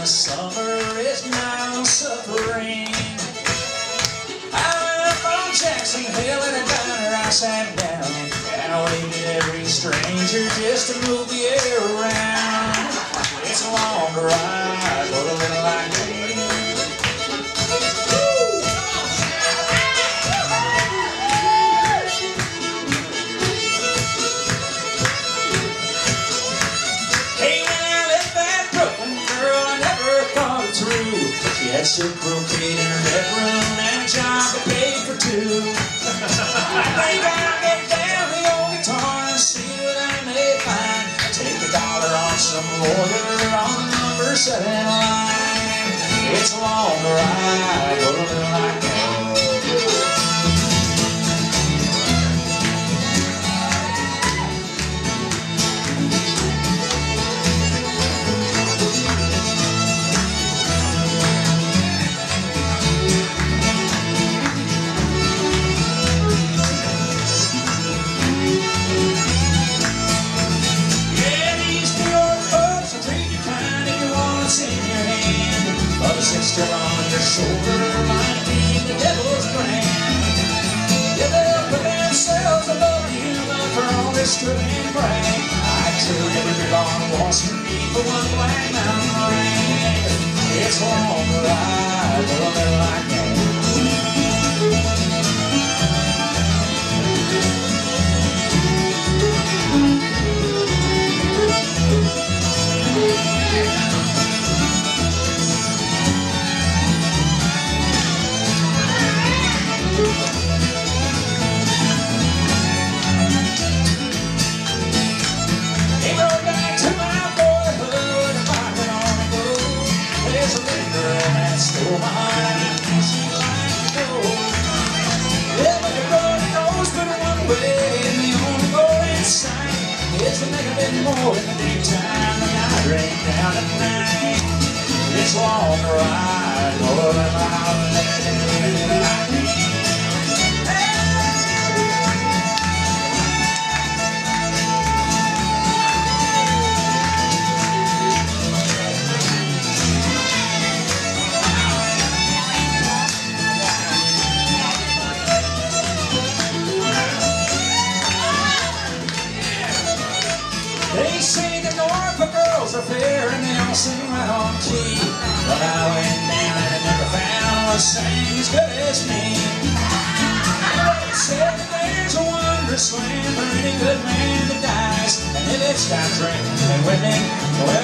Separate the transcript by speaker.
Speaker 1: the summer is now suffering. I went up on Jackson Hill in a diner, I sat down and I waved at every stranger just to move the air around. It's a long ride, but a little like me. She had silk brocade in her bedroom and a job that paid for two. I think I'll get down the old guitar and see what I may find. Take $1 on some lawyer on the number 7 line. It's a long ride, but a little like that. Sister on your shoulder might be the devil's brand. Yeah, they'll put themselves above you, but for all this strut and brag, I tell you you're on Wall Street for one black mountain rag. It's a long ride, but a little like that. Stole my heart and she liked to go. Yeah, but the road goes but one way, and the only goal in sight is to make a bit more in the daytime than I drink down at night. It's a long ride, more than I'll let it. They say the Norfolk girls are fair and they all sing right on key, but I went down and I never found one sang as good as me. They said that there's a wondrous land for any good man that dies, and if it's time drinking and winning, well,